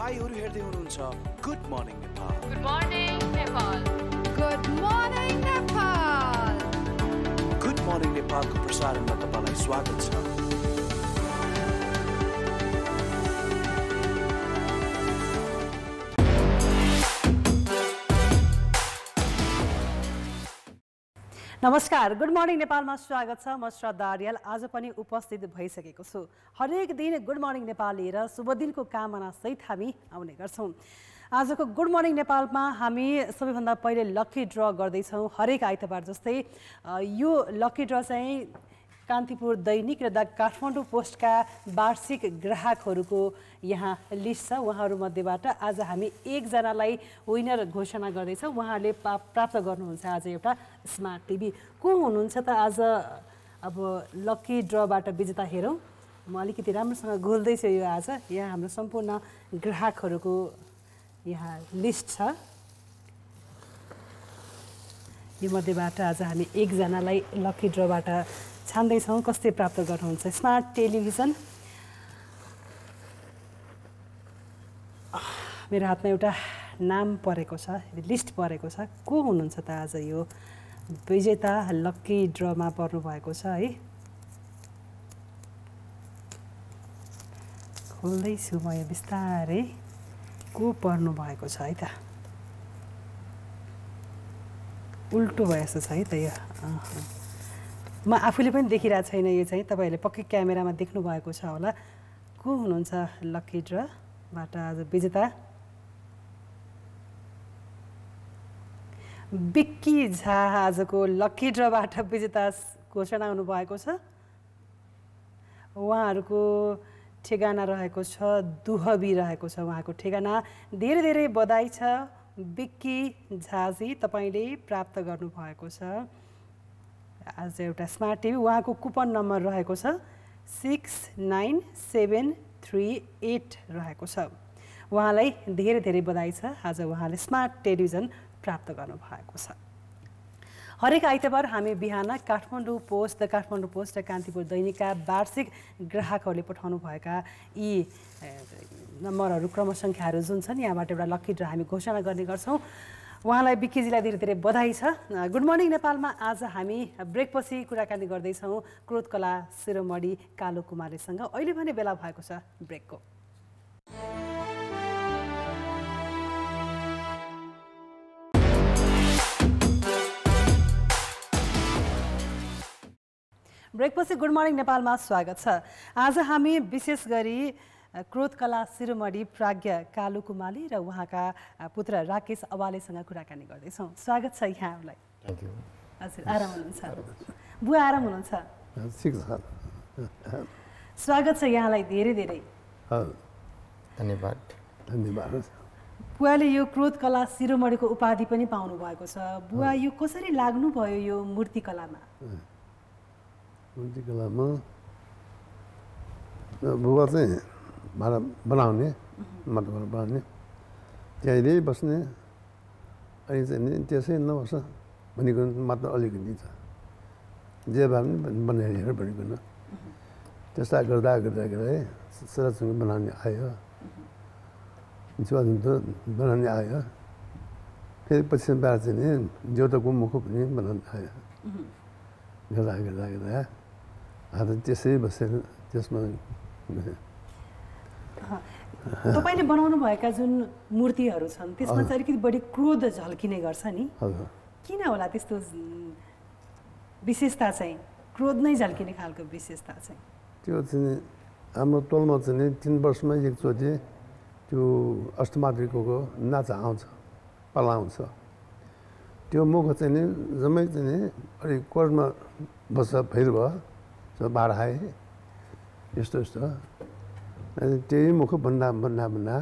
तपाईहरु हेर्दै हुनुहुन्छ good morning Nepal. Good morning Nepal. Good morning Nepal. Good morning नेपालको प्रसारणमा तपाईलाई स्वागत छ। नमस्कार, गुड मर्निङ नेपालमा स्वागत छ। म श्रद्धा आर्याल आज पनि उपस्थित भइसकेको छु। हरेक दिन गुड मर्निङ नेपाल लिएर शुभ दिनको कामना सहित हामी आउने गर्छौँ। आजको गुड मर्निङ नेपालमा हामी सबैभन्दा पहिले लकी ड्र गर्दैछौँ। हरेक आइतबार जस्तै यो लकी ड्र चाहिँ कान्तिपुर दैनिक र द काठमाडौँ पोस्टका वार्षिक ग्राहकहरूको यहाँ लिस्ट छ। उहाँहरूमध्येबाट आज हामी एकजनालाई विनर घोषणा गर्दैछौँ। उहाँहरूले प्राप्त गर्नुहुन्छ आज एउटा स्मार्ट टिभी। को हुनुहुन्छ त आज अब लकी ड्रबाट विजेता हेरौँ। म अलिकति राम्रोसँग घोल्दैछु यो आज। यहाँ हाम्रो सम्पूर्ण ग्राहकहरूको यहाँ लिस्ट छ। यो मध्येबाट आज हामी एकजनालाई लकी ड्रबाट छान्दैछौँ। कसले प्राप्त गर्नुहुन्छ स्मार्ट टेलिभिजन। मेरो हातमा एउटा नाम परेको छ, लिस्ट परेको छ। को हुनुहुन्छ त आज यो विजेता लकी ड्रमा पर्नु भएको छ है। खोल्दैछु म यो बिस्तारै। को पर्नु भएको छ है त। उल्टो भएछ है त यो। म आफूले पनि देखिरहेको छैन। यो चाहिँ तपाईँहरूले पक्कै क्यामेरामा देख्नु भएको छ होला। को हुनुहुन्छ लकी ड्रबाट आज विजेता। बिक्की झा आजको लकी ड्रबाट विजेता घोषणा हुनुभएको छ। उहाँहरूको ठेगाना रहेको छ दुहबी रहेको छ उहाँको ठेगाना। धेरै धेरै बधाई छ बिक्की झाजी, तपाईँले प्राप्त गर्नुभएको छ आज एउटा स्मार्ट टिभी। उहाँको कुपन नम्बर रहेको छ 69738 रहेको छ। उहाँलाई धेरै धेरै बधाई छ। आज उहाँले स्मार्ट टेलिभिजन प्राप्त गर्नुभएको छ। हरेक आइतबार हामी बिहान Kathmandu post, the Kathmandu post र कान्तिपुर दैनिकका वार्षिक ग्राहकहरूले पठाउनु भएका यी नम्बरहरू क्रमसङ्ख्याहरू जुन छन् यहाँबाट एउटा लकी ड्र हामी घोषणा गर्ने गर्छौँ। उहाँलाई बिक्कीजीलाई धेरै धेरै बधाई छ। गुड मर्निङ नेपालमा आज हामी ब्रेकपछि कुराकानी गर्दैछौँ क्रोध कला शिरोमणि कालो कुमारीसँग। अहिले भने बेला भएको छ ब्रेकको। ब्रेकपछि गुड मर्निङ नेपालमा स्वागत छ। आज हामी विशेष गरी क्रोध कला शिरोमणि प्राज्ञ कालु कुमाली र उहाँका पुत्र राकेश अवालेसँग कुराकानी गर्दैछौँ। स्वागत छ यहाँहरूलाई। हजुर आराम हुनुहुन्छ? बुवा आराम हुनुहुन्छ? स्वागत छ यहाँलाई धेरै धेरै। धन्यवाद। धन्यवाद। बुवाले यो क्रोध कला शिरोमणिको उपाधि पनि पाउनु भएको छ। बुवा यो कसरी लाग्नुभयो यो मूर्तिकलामा? मूर्तिकलामा बुबा चाहिँ भाडा बनाउने, माटोबाट बनाउने, त्यहीँ बस्ने। अनि चाहिँ नि त्यसै नबस्छ भनेको मात्र अलिकति छ। जे भए पनि बनाएर भनेको त्यस्ता गर्दा गर्दा गर्दै सरसँग बनाउने आयो, जीवजन्तु बनाउने आयो। फेरि पछि बाहिर चाहिँ नि देउताको मुख पनि बनाउने आयो। गर्दा गर्दा गर्दा आज त्यसै बसेर त्यसमा तपाईँले बनाउनु भएका जुन मूर्तिहरू छन् त्यसमा चाहिँ अलिकति बढी क्रोध झल्किने गर्छ नि। किन होला त्यस्तो विशेषता चाहिँ? क्रोध नै झल्किने खालको विशेषता चाहिँ त्यो चाहिँ हाम्रो टोलमा चाहिँ नि 3 वर्षमा एकचोटि त्यो अष्टमातृको नाच आउँछ, पाला आउँछ। त्यो मुख चाहिँ नि जम्मै चाहिँ नि अलिक कोर्टमा बस्छ, फेरि भयो बाह्र आए यस्तो यस्तो। अनि त्यही मुख भन्दा भन्दा भन्दा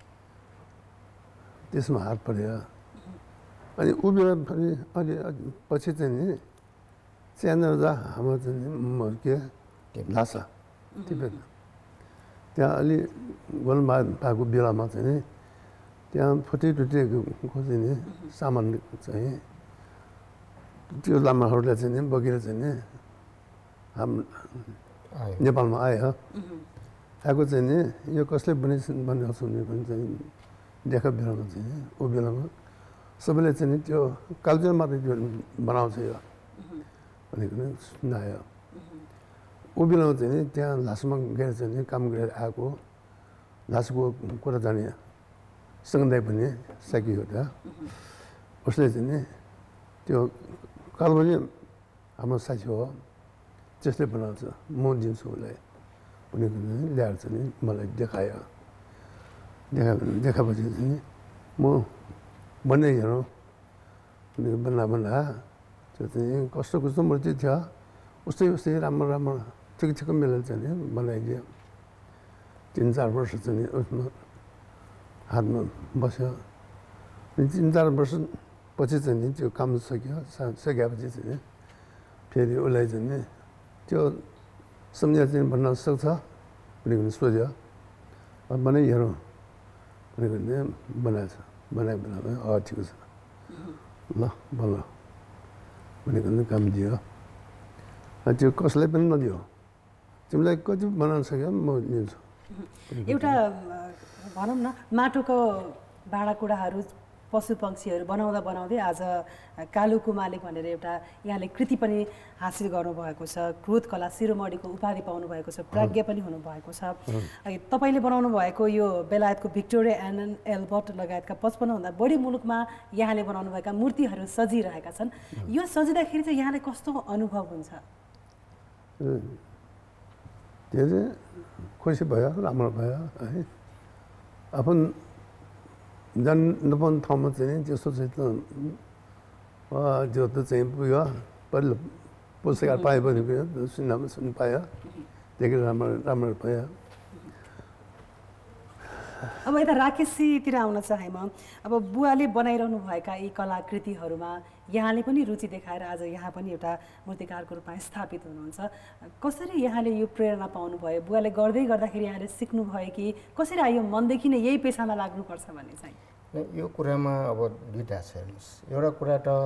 त्यसमा हात पऱ्यो। अनि उभिएर फेरि अलि पछि चाहिँ नि च्यानर जा हाम्रो चाहिँ के ढाँसा टिपेर त्यहाँ अलि गोलमा भएको बेलामा चाहिँ नि त्यहाँ फुटिटुटेको चाहिँ नि सामान चाहिँ त्यो लामाहरूले चाहिँ नि बोकेर चाहिँ नि नेपालमा आयो। आएको चाहिँ नि यो कसले भनेको सुन्ने भने चाहिँ देखा बेलामा चाहिँ ऊ बेलामा सबैले चाहिँ नि त्यो कल्चर मात्रै बनाउँछ यो भनेको नि सुनायो ऊ बेलामा चाहिँ नि त्यहाँ लासमा गएर चाहिँ नि काम गरेर आएको लासको कुरा जाने सँगै पनि सकियो त उसले चाहिँ नि त्यो कल्पनी हाम्रो साथी हो त्यसले बनाउँछ म दिन्छु उसलाई भनेको ल्याएर चाहिँ मलाई देखायो देखाएपछि चाहिँ म बन्दै हेरौँ भनेको बन्दा त्यो चाहिँ कस्तो कस्तो मूर्ति थियो उस्तै राम्रो ठिक मिलेर चाहिँ बनाइदियो 3-4 वर्ष चाहिँ उसमा हातमा बस्यो 3-4 वर्षपछि चाहिँ त्यो काम सकेपछि चाहिँ फेरि उसलाई चाहिँ त्यो सम्झेर चाहिँ भन्न सक्छ भनेको सोध्यो बनाइ हेरौँ भनेको बनाएछ बनायो ठिक छ ल बन भनेको काम दियो त्यो कसैलाई पनि नदियो तिमीलाई कति बनाउन सक्यो म दिन्छु एउटा भनौँ न माटोको भाँडाकुँडाहरू पशु पक्षीहरू बनाउँदै आज कालु कुमाले भनेर एउटा यहाँले कृति पनि हासिल गर्नुभएको छ क्रोध कला शिरोमणिको उपाधि पाउनु भएको छ प्राज्ञ पनि हुनुभएको छ तपाईँले बनाउनु भएको यो बेलायतको भिक्टोरिया एन्ड एल्बर्ट लगायतका 55 भन्दा बढी मुलुकमा यहाँले बनाउनुभएका मूर्तिहरू सजिरहेका छन् यो सजिँदाखेरि चाहिँ यहाँले कस्तो अनुभव हुन्छ त्यो चाहिँ खुसी भयो राम्रो भयो है आफू जान नपाउने ठाउँमा चाहिँ त्यस्तो चाहिँ त्यो त चाहिँ पुग्यो पहिलो पुरस्कार पायो भने सुन्न पायो देखेर राम्रो भयो अब यता राकेशजीतिर आउन चाहे म अब बुवाले बनाइरहनु भएका यी कलाकृतिहरूमा यहाँले पनि रुचि देखाएर आज यहाँ पनि एउटा मूर्तिकारको रूपमा स्थापित हुनुहुन्छ कसरी यहाँले यो प्रेरणा पाउनुभयो बुवाले गर्दाखेरि यहाँले सिक्नुभयो कि कसरी आयो मनदेखि नै यही पेसामा लाग्नुपर्छ भन्ने चाहिँ यो कुरामा अब दुईवटा छ हेर्नुहोस् एउटा कुरा त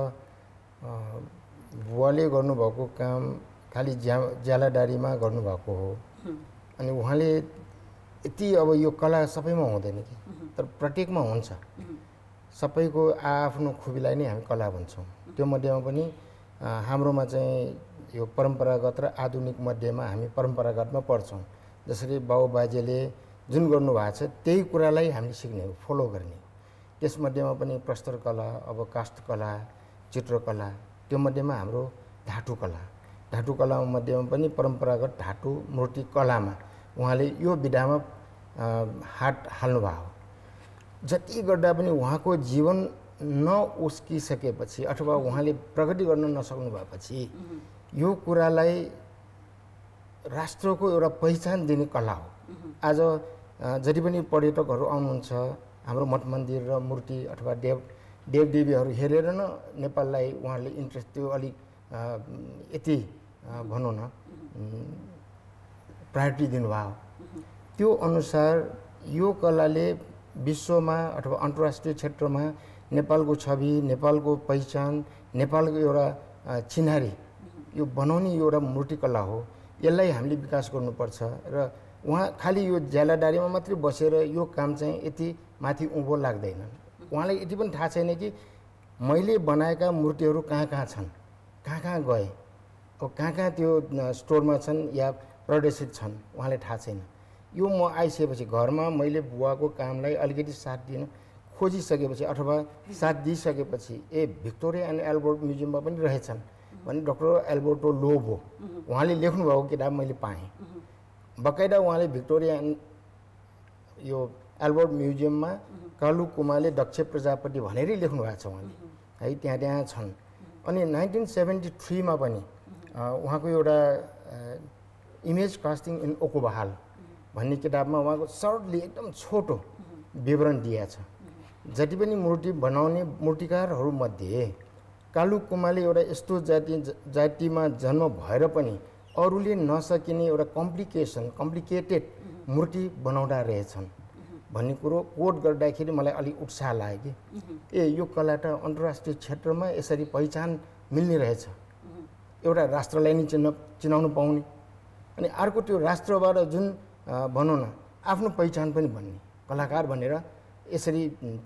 बुवाले गर्नुभएको काम खालि ज्यालादारीमा गर्नुभएको हो अनि उहाँले यति अब यो कला सबैमा हुँदैन कि तर प्रत्येकमा हुन्छ सबैको आफ्नो खुबीलाई नै हामी कला भन्छौँ त्यो मध्येमा पनि हाम्रोमा चाहिँ यो परम्परागत र आधुनिक मध्येमा हामी परम्परागतमा पढ्छौँ जसरी बाबुबाजेले जुन गर्नुभएको छ त्यही कुरालाई हामीले सिक्ने हो फलो गर्ने त्यसमध्येमा पनि प्रस्तर कला अब काष्ठ कला चित्रकला त्यो मध्येमा हाम्रो धातु कला मध्येमा पनि परम्परागत धातु मूर्ति कलामा उहाँले यो विधामा हात हाल्नुभयो जति गर्दा पनि उहाँको जीवन नउस्किसकेपछि अथवा उहाँले प्रगति गर्न नसक्नु भएपछि यो कुरालाई राष्ट्रको एउटा पहिचान दिने कला हो आज जति पनि पर्यटकहरू आउनुहुन्छ हाम्रो मठ मन्दिर र मूर्ति अथवा देवदेवीहरू हेरेर न नेपाललाई उहाँले इन्ट्रेस्ट त्यो अलिक यति भनौँ न प्रायोरिटी दिनुभयो त्यो अनुसार यो कलाले विश्वमा अथवा अन्तर्राष्ट्रिय क्षेत्रमा नेपालको छवि नेपालको पहिचान नेपालको एउटा चिन्हारी यो बनाउने एउटा मूर्तिकला हो यसलाई हामीले विकास गर्नुपर्छ र उहाँ खालि यो ज्यालादारीमा मात्रै बसेर यो काम चाहिँ यति माथि उँभो लाग्दैन उहाँलाई यति पनि थाहा छैन कि मैले बनाएका मूर्तिहरू कहाँ छन् कहाँ गए अब कहाँ त्यो स्टोरमा छन् या प्रदर्शित छन् उहाँलाई थाहा छैन यो म आइसकेपछि घरमा मैले बुवाको कामलाई अलिकति साथ दिन खोजिसकेपछि अथवा साथ दिइसकेपछि भिक्टोरिया एन्ड एल्बर्ट म्युजियममा पनि रहेछन् भने डाक्टर एल्बर्टो लोबो उहाँले लेख्नुभएको किताब मैले पाएँ बकाइदा उहाँले भिक्टोरिया यो एल्बर्ट म्युजियममा कालु कुमाले दक्ष प्रजापति भनेरै लेख्नु भएको छ उहाँले है त्यहाँ छन् अनि 1973 मा पनि उहाँको एउटा इमेज कास्टिङ इन ओकोबहाल भन्ने किताबमा उहाँको सर्टली एकदम छोटो विवरण दिएको छ जति पनि मूर्ति बनाउने मूर्तिकारहरूमध्ये कालु कुमाले एउटा यस्तो जातिमा जन्म भएर पनि अरूले नसकिने एउटा कम्प्लिकेटेड मूर्ति बनाउँदा रहेछन् भन्ने कुरो कोट गर्दाखेरि मलाई अलिक उत्साह लाग्यो कि यो कला त अन्तर्राष्ट्रिय क्षेत्रमा यसरी पहिचान मिल्ने रहेछ एउटा राष्ट्रलाई नै चिनाउनु पाउने अनि अर्को त्यो राष्ट्रबाट जुन भनौँ न आफ्नो पहिचान पनि बन्ने कलाकार भनेर यसरी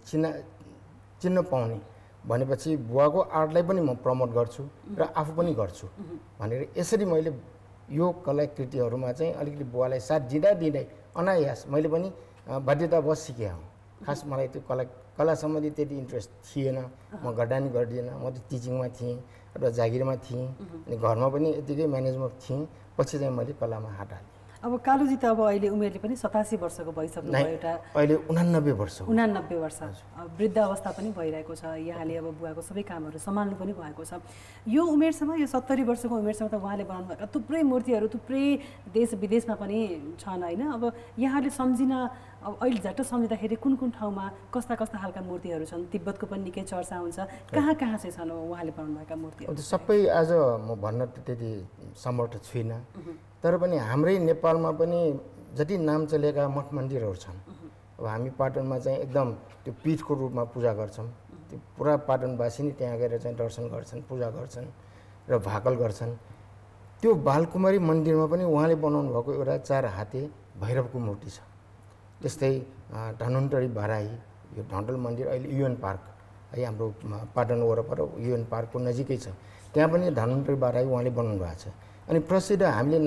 चिन्न पाउने भनेपछि बुवाको आर्टलाई पनि म प्रमोट गर्छु र आफू पनि गर्छु भनेर यसरी मैले यो कलाकृतिहरूमा चाहिँ अलिकति बुवालाई साथ दिँदै अनायास मैले पनि बाध्यतावश सिकेँ हुँ। खास मलाई त्यो कला सम्बन्धी त्यति इन्ट्रेस्ट थिएन, म गर्दानी गर्दिनँ, म त टिचिङमा थिएँ र जागिरमा थिएँ अनि घरमा पनि यतिकै म्यानेजमा थिएँ। पछि चाहिँ मैले कलामा हात हालेँ। अब कालुजी त अब अहिले उमेरले पनि 87 वर्षको भइसक्नु भयो, एउटा अहिले 89 वर्ष 89 वर्ष वृद्ध अवस्था पनि भइरहेको छ। यहाँले अब बुवाको सबै कामहरू सम्हाल्नु पनि भएको छ। यो उमेरसम्म, यो 70 वर्षको उमेरसम्म त उहाँले बनाउनु भएका थुप्रै मूर्तिहरू थुप्रै देश विदेशमा पनि छन् होइन। अब यहाँले सम्झिन, अब अहिले झट्ट सम्झिँदाखेरि कुन कुन ठाउँमा कस्ता कस्ता खालका मूर्तिहरू छन्? तिब्बतको पनि निकै चर्चा हुन्छ, कहाँ कहाँ चाहिँ छन् उहाँले बनाउनु भएका मूर्तिहरू? सबै आज म भन्न त त्यति समर्थ छुइनँ, तर पनि हाम्रै नेपालमा पनि जति नाम चलेका मठ मन्दिरहरू छन्। अब हामी पाटनमा चाहिँ एकदम त्यो पीठको रूपमा पूजा गर्छौँ। त्यो पुरा पाटनवासी नै त्यहाँ गएर चाहिँ दर्शन गर्छन्, पूजा गर्छन् र भाकल गर्छन्। त्यो बालकुमारी मन्दिरमा पनि उहाँले बनाउनु भएको एउटा 4 हाते भैरवको मूर्ति छ। त्यस्तै धन्वन्तरी बाराही, यो ढन्टल मन्दिर अहिले युएन पार्क है, हाम्रो पाटन वरपर युएन पार्कको नजिकै छ, त्यहाँ पनि धन्वन्तरी बाराही उहाँले बनाउनु भएको छ। अनि प्रसिद्ध हामीले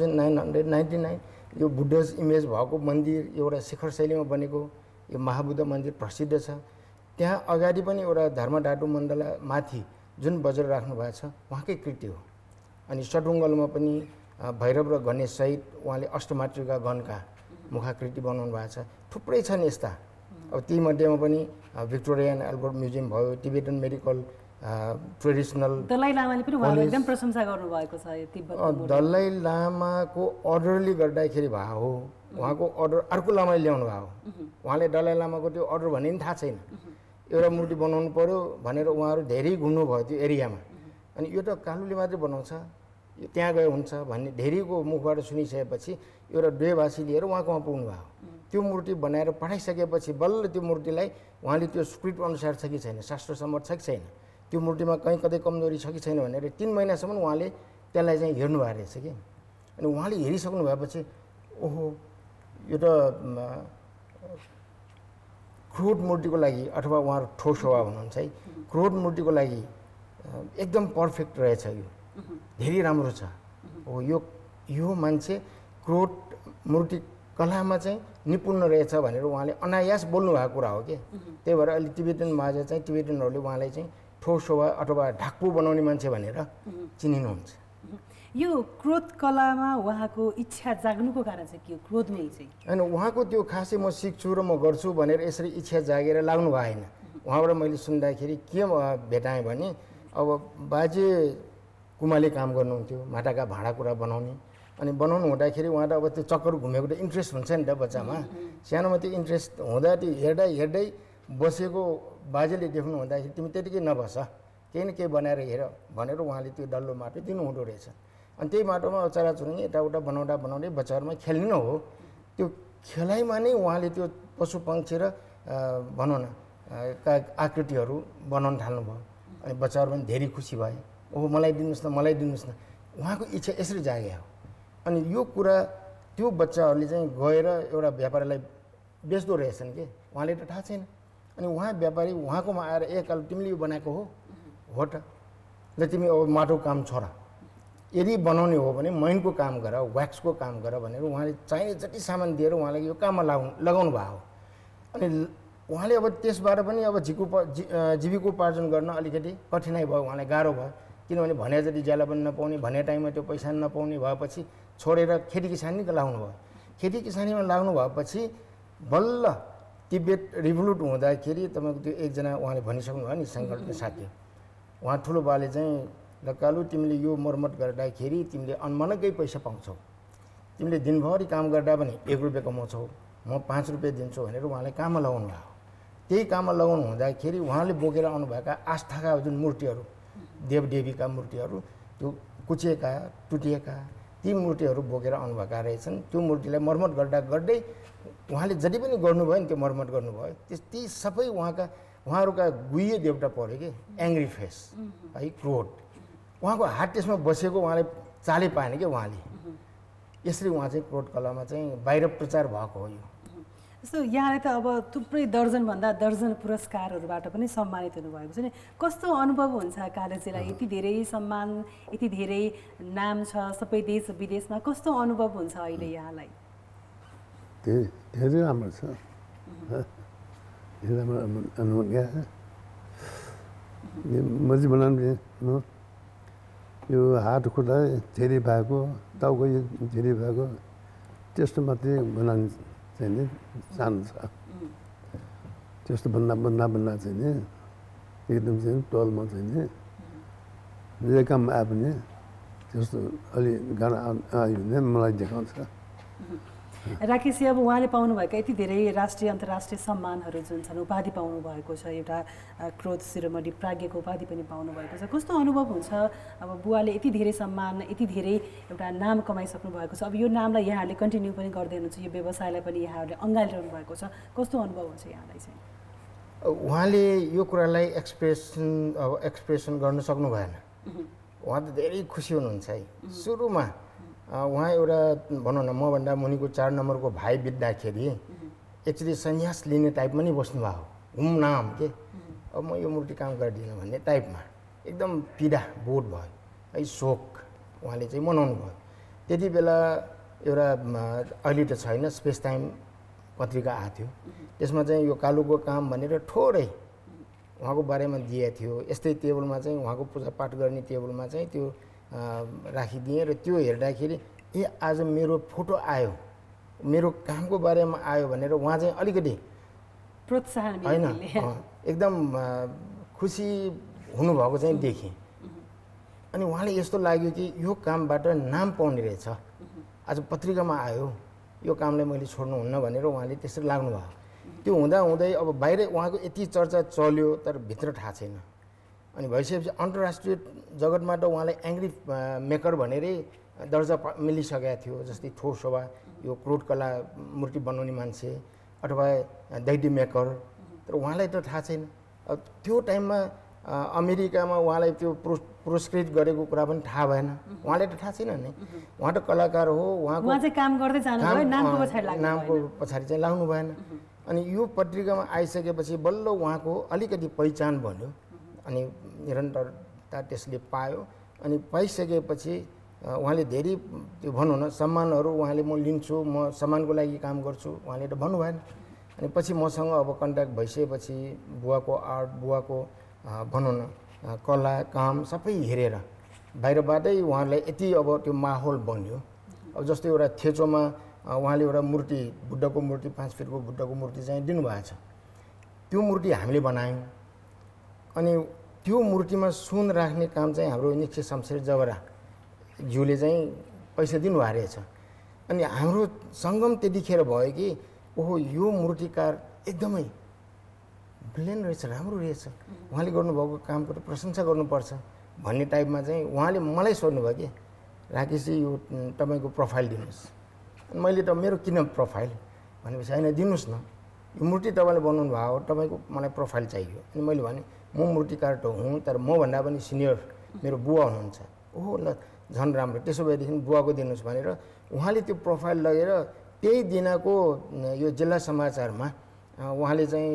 9999 यो बुद्धस इमेज भएको मन्दिर, एउटा शिखर शैलीमा बनेको यो महाबुद्ध मन्दिर प्रसिद्ध छ। त्यहाँ अगाडि पनि एउटा धर्मधातु मण्डला माथि जुन बजेर राख्नु भएको छ उहाँकै कृति हो। अनि सटुङ्गलमा पनि भैरव र गणेश सहित उहाँले अष्टमातृका गणका मुखाकृति बनाउनु भएको छ। थुप्रै छन् यस्ता। अब ती मध्येमा पनि भिक्टोरिया एन्ड अल्बर्ट म्युजियम भयो, टिबेटन मेडिकल ट्रेडिसनल। दलाई लामाले पनि उहाँले एकदम प्रशंसा गर्नुभएको छ यो तिब्बतको। दलाई लामाको अर्डरले गर्दाखेरि भयो हो, उहाँको अर्डर अर्को लामाले ल्याउनु भयो। उहाँले दलाई लामाको त्यो अर्डर भन्ने पनि थाहा छैन। एउटा मूर्ति बनाउनु पर्यो भनेर उहाँहरू धेरै घुम्नुभयो त्यो एरियामा। अनि यो त कालुले मात्रै बनाउँछ, यो त्यहाँ गयो हुन्छ भन्ने धेरैको मुखबाट सुनिसकेपछि एउटा देवासी लिएर उहाँकोमा पुग्नुभयो। त्यो मूर्ति बनाएर पठाइसकेपछि बल्ल त्यो मूर्तिलाई उहाँले त्यो स्क्रिप्ट अनुसार छ कि छैन, शास्त्र सम्मत छ कि छैन, त्यो मूर्तिमा कहीँ कतै कमजोरी छ कि छैन भनेर 3 महिनासम्म उहाँले त्यसलाई चाहिँ हेर्नु भएको रहेछ कि। अनि उहाँले हेरिसक्नु भएपछि ओहो यो त क्रोध मूर्तिको लागि, अथवा उहाँहरू ठोस हवा हुनुहुन्छ है, क्रोध मूर्तिको लागि एकदम पर्फेक्ट रहेछ, यो धेरै राम्रो छ। हो यो मान्छे क्रोध मूर्ति कलामा चाहिँ निपुण रहेछ भनेर उहाँले अनायास बोल्नु भएको कुरा हो कि। त्यही भएर अहिले टिबेटन माझ चाहिँ टिबेटनहरूले उहाँलाई चाहिँ ठोस हवा अथवा ढाक्पु बनाउने मान्छे भनेर चिनिनुहुन्छ। यो क्रोध कलामा उहाँको इच्छा जाग्नुको कारण चाहिँ के हो? क्रोधमै चाहिँ होइन, उहाँको त्यो खासै म सिक्छु र म गर्छु भनेर यसरी इच्छा जागेर लाग्नु भएन। उहाँबाट मैले सुन्दाखेरि के भेटाएँ भने अब बाजे कुमाले काम गर्नुहुन्थ्यो, माटाका भाँडाकुँडा बनाउने। अनि बनाउनु हुँदाखेरि उहाँ त अब त्यो चक्कर घुमेको त इन्ट्रेस्ट हुन्छ नि त बच्चामा। सानोमा त्यो इन्ट्रेस्ट हुँदा त्यो हेर्दै बसेको बाजेले देख्नु हुँदाखेरि तिमी त्यतिकै नबस, केही न केही बनाएर हेर भनेर उहाँले त्यो डल्लो माटो दिनुहुँदो रहेछ। अनि त्यही माटोमा चराचुरुङ्गी यताउता बनाउँदै बच्चाहरूमा खेल्ने नै हो। त्यो खेलाइमा नै उहाँले त्यो पशु पक्षी र भनौँ न आकृतिहरू बनाउन थाल्नुभयो। अनि बच्चाहरू पनि धेरै खुसी भए, ओहो मलाई दिनुहोस् न। उहाँको इच्छा यसरी जाग्यो। अनि यो कुरा त्यो बच्चाहरूले चाहिँ गएर एउटा व्यापारीलाई बेच्दो रहेछन् कि, उहाँले त थाहा छैन। अनि उहाँ व्यापारी उहाँकोमा आएर एकल तिमीले यो बनाएको हो त, ल तिमी अब माटो काम छोड, यदि बनाउने हो भने मैनको काम गर, व्याक्सको काम गर भनेर उहाँले चाहिने जति सामान दिएर उहाँलाई यो काममा लगाउनु भयो। अनि उहाँले अब त्यसबाट पनि अब जीविकोपार्जन गर्न अलिकति कठिनाइ भयो, उहाँलाई गाह्रो भयो। किनभने भने जति ज्याला पनि नपाउने, भने टाइममा त्यो पैसा नपाउने भएपछि छोडेर खेती किसानी लाग्नु भयो। खेती किसानीमा लाग्नु भएपछि बल्ल तिब्बत रिभोल्युट हुँदाखेरि तपाईँको त्यो एकजना उहाँले भनिसक्नु भयो नि सङ्कल्प साथी, उहाँ ठुलो बाले चाहिँ ल कालु तिमीले यो मर्मत गर्दाखेरि तिमीले अनमनकै पैसा पाउँछौ, तिमीले दिनभरि काम गर्दा पनि 1 रुपियाँ कमाउँछौ, म 5 रुपियाँ दिन्छु भनेर उहाँलाई काममा लगाउनु भयो। त्यही काममा लगाउनु हुँदाखेरि उहाँले बोकेर आउनुभएका आस्थाका जुन मूर्तिहरू, देवदेवीका मूर्तिहरू, त्यो कुचेका टुटिएका ती मूर्तिहरू बोकेर आउनुभएका रहेछन्। त्यो मूर्तिलाई मर्मत गर्दै उहाँले जति पनि गर्नुभयो नि त्यो मर्मत गर्नुभयो। ती सबै उहाँहरूका गुह्य देवता पऱ्यो कि, एङ्ग्री फेस है, क्रोध। उहाँको हात त्यसमा बसेको उहाँले चालै पाएन कि उहाँले। यसरी उहाँ चाहिँ क्रोड कलामा चाहिँ बाहिर प्रचार भएको हो यो। जस्तो यहाँले त अब थुप्रै दर्जनभन्दा दर्जन पुरस्कारहरूबाट पनि सम्मानित हुनुभएको छ नि, कस्तो अनुभव हुन्छ कालेजीलाई? यति धेरै सम्मान, यति धेरै नाम छ सबै देश विदेशमा, कस्तो अनुभव हुन्छ अहिले यहाँलाई? धेरै राम्रो छ, धेरै राम्रो अनुभव क्या। मैले बनाउनु यो हात खुट्टा धेरै भएको, टाउको धेरै भएको, त्यस्तो मात्रै बनाउनु चाहिँ नि सानो छ। त्यस्तो भन्दा चाहिँ नि एकदम चाहिँ तलमा चाहिँ नि जे काम आए पनि त्यस्तो अलि गाह्रो आयो भने मलाई देखाउँछ। राकेशजी, अब उहाँले पाउनुभएका यति धेरै राष्ट्रिय अन्तर्राष्ट्रिय सम्मानहरू जुन छन्, उपाधि पाउनुभएको छ, एउटा क्रोध शिरोमणि प्राज्ञको उपाधि पनि पाउनुभएको छ, कस्तो अनुभव हुन्छ? अब बुवाले यति धेरै सम्मान, यति धेरै एउटा नाम कमाइसक्नु भएको छ, अब यो नामलाई यहाँहरूले कन्टिन्यू पनि गर्दै हुनुहुन्छ, यो व्यवसायलाई पनि यहाँहरूले अँगालिरहनु भएको छ, कस्तो अनुभव हुन्छ यहाँलाई चाहिँ? उहाँले यो कुरालाई एक्सप्रेसन गर्न सक्नु भएन। उहाँ त धेरै खुसी हुनुहुन्छ है। सुरुमा उहाँ एउटा भनौँ न मभन्दा मुनिको 4 नम्बरको भाइ बित्दाखेरि एक्चुअली सन्यास लिने टाइपमा नि बस्नुभयो, घुमनाम के अब म यो मूर्ति काम गर्दिनँ भन्ने टाइपमा एकदम पीडा बोध भयो है, शोक उहाँले चाहिँ मनाउनु भयो। त्यति बेला एउटा अहिले त छैन, स्पेस टाइम पत्रिका आएको थियो, त्यसमा चाहिँ यो कालुको काम भनेर थोरै उहाँको बारेमा दिएको थियो। यस्तै टेबलमा चाहिँ उहाँको पूजापाठ गर्ने टेबलमा चाहिँ त्यो राखिदिएँ र त्यो हेर्दाखेरि आज मेरो फोटो आयो, मेरो कामको बारेमा आयो भनेर उहाँ चाहिँ अलिकति प्रोत्साहन होइन एकदम खुसी हुनुभएको चाहिँ देखेँ। अनि उहाँले यस्तो लाग्यो कि यो कामबाट नाम पाउने रहेछ, आज पत्रिकामा आयो, यो कामलाई मैले छोड्नुहुन्न भनेर उहाँले त्यसरी लाग्नुभयो। त्यो हुँदाहुँदै अब बाहिर उहाँको यति चर्चा चल्यो तर भित्र थाहा छैन। अनि भइसकेपछि अन्तर्राष्ट्रिय जगतमा त उहाँलाई एङ्ग्री मेकर भनेरै दर्जा मिलिसकेको थियो। जस्तै ठोसोभा यो क्रोड कला मूर्ति बनाउने मान्छे अथवा दैडी मेकर, तर उहाँलाई त थाहा छैन। अब त्यो टाइममा अमेरिकामा उहाँलाई त्यो पुरस्कृत गरेको कुरा पनि थाहा भएन, उहाँलाई त थाहा छैन नि। उहाँ त कलाकार हो, उहाँको काम गर्दै जानुभयो, नामको पछाडि चाहिँ लाग्नु भएन। अनि यो पत्रिकामा आइसकेपछि बल्ल उहाँको अलिकति पहिचान बन्यो अनि निरन्तरता त्यसले पायो। अनि पाइसकेपछि उहाँले धेरै त्यो भनौँ न सम्मानहरू उहाँले म लिन्छु, म सम्मानको लागि काम गर्छु उहाँले त भन्नु भएन। अनि पछि मसँग अब कन्ट्याक्ट भइसकेपछि बुवाको आर्ट, बुवाको भनौँ न कला काम सबै हेरेर बाहिरबाटै उहाँलाई यति अब त्यो माहौल बन्यो। अब जस्तै एउटा थेचोमा उहाँले एउटा मूर्ति, बुद्धको मूर्ति 5 फिटको बुद्धको मूर्ति चाहिँ दिनुभएको छ। त्यो मूर्ति हामीले बनायौँ। अनि त्यो मूर्तिमा सुन राख्ने काम चाहिँ हाम्रो निक्षे शमशेर जबरा ज्यूले चाहिँ पैसा दिनुभएको रहेछ। अनि हाम्रो सङ्गम त्यतिखेर भयो कि ओहो यो मूर्तिकार एकदमै ब्रिलियन्ट रहेछ, राम्रो रहेछ, उहाँले गर्नुभएको कामको त प्रशंसा गर्नुपर्छ भन्ने टाइपमा चाहिँ उहाँले मलाई सोध्नुभयो कि राकेशजी यो तपाईँको प्रोफाइल दिनुहोस्। अनि मैले त मेरो किन प्रोफाइल भनेपछि होइन दिनुहोस् न, यो मूर्ति तपाईँले बनाउनु भएको हो, तपाईँको मलाई प्रोफाइल चाहियो। अनि मैले भने म मूर्तिकार त हुँ तर मभन्दा पनि सिनियर मेरो बुवा हुनुहुन्छ। ओहो ल झन् राम्रो, त्यसो भएदेखि बुवाको दिनुहोस् भनेर उहाँले त्यो प्रोफाइल लगेर त्यही दिनको यो जिल्ला समाचारमा उहाँले चाहिँ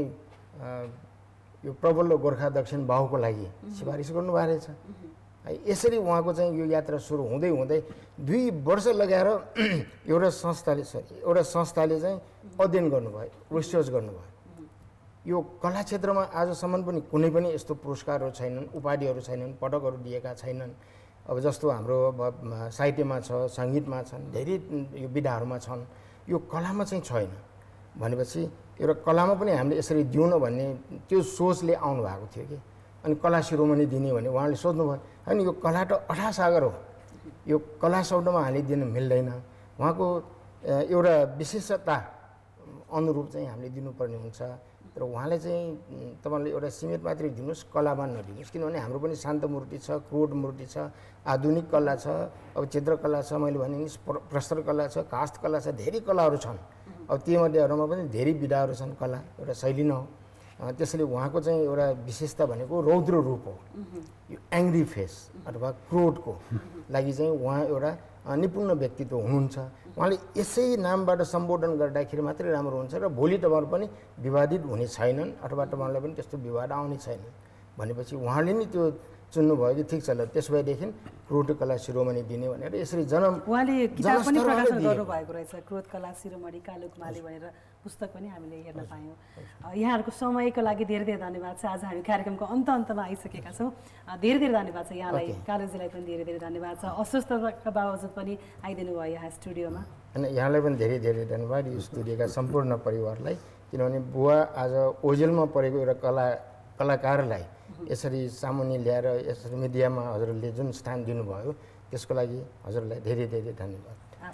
यो प्रबल गोर्खा दक्षिण बाहुको लागि सिफारिस गर्नुभएको रहेछ। यसरी उहाँको चाहिँ यो यात्रा सुरु हुँदै हुँदै 2 वर्ष लगाएर एउटा संस्थाले चाहिँ अध्ययन गर्नुभयो, रिसर्च गर्नुभयो। यो कला क्षेत्रमा आजसम्म पनि कुनै पनि यस्तो पुरस्कारहरू छैनन्, उपाधिहरू छैनन्, पदकहरू दिएका छैनन्। अब जस्तो हाम्रो साहित्यमा छ, सङ्गीतमा छन्, धेरै यो विधाहरूमा छन्, यो कलामा चाहिँ छैन भनेपछि एउटा कलामा पनि हामीले यसरी दिउँ न भन्ने त्यो सोचले आउनु भएको थियो कि। अनि कला शिरोमणि दिने भने उहाँले सोध्नुभयो, अनि यो कला त अथाह सागर हो, यो कला शब्दमा हामीले दिन मिल्दैन, उहाँको एउटा विशेषता अनुरूप चाहिँ हामीले दिनुपर्ने हुन्छ। तर उहाँले चाहिँ तपाईँले एउटा सीमित मात्रै दिनुहोस्, कलामा नदिनुहोस्, किनभने हाम्रो पनि शान्त मूर्ति छ, क्रोड मूर्ति छ, आधुनिक कला छ, अब चित्रकला छ, मैले भने नि प्रस्तर कला छ, काष्ठ कला छ, धेरै कलाहरू छन्। अब तीमध्येहरूमा पनि धेरै विधाहरू छन्, कला एउटा शैली न हो। त्यसैले उहाँको चाहिँ एउटा विशेषता भनेको रौद्र रूप हो, यो एङ्ग्री फेस अथवा क्रोधको लागि चाहिँ उहाँ एउटा निपुण व्यक्तित्व हुनुहुन्छ। उहाँले यसै नामबाट सम्बोधन गर्दाखेरि मात्रै राम्रो हुन्छ र भोलि तपाईँहरू पनि विवादित हुने छैनन् अथवा तपाईँहरूलाई पनि त्यस्तो विवाद आउने छैन भनेपछि उहाँले नि त्यो चुन्नुभयो कि ठिक छ ल त्यसो भएदेखि क्रोध कला शिरोमणि दिने भनेर यसरी उहाँले किताब पनि प्रकाशन गर्नुभएको रहेछ, क्रोध कला शिरोमणि कालुकमाली भनेर पुस्तक पनि हामीले हेर्न पायौँ। यहाँहरूको समयको लागि धेरै धेरै धन्यवाद छ। आज हामी कार्यक्रमको अन्तमा आइसकेका छौँ। धेरै धेरै धन्यवाद छ यहाँलाई, कालुजीलाई पनि धेरै धेरै धन्यवाद छ। अस्वस्थताका बावजुद पनि आइदिनु भयो यहाँ स्टुडियोमा। होइन, यहाँलाई पनि धेरै धेरै धन्यवाद यो स्टुडियोका सम्पूर्ण परिवारलाई, किनभने बुवा आज ओझेलमा परेको एउटा कलाकारलाई यसरी सामुन्ने ल्याएर यसरी मिडियामा हजुरले जुन स्थान दिनुभयो त्यसको लागि हजुरलाई धेरै धेरै धन्यवाद।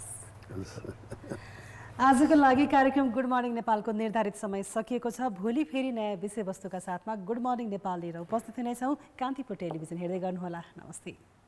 आजको लागि कार्यक्रम गुड मर्निङ नेपालको निर्धारित समय सकिएको छ। भोलि फेरि नयाँ विषयवस्तुका साथमा गुड मर्निङ नेपाल लिएर उपस्थित हुनेछौँ। कान्तिपुर टेलिभिजन हेर्दै गर्नुहोला। नमस्ते।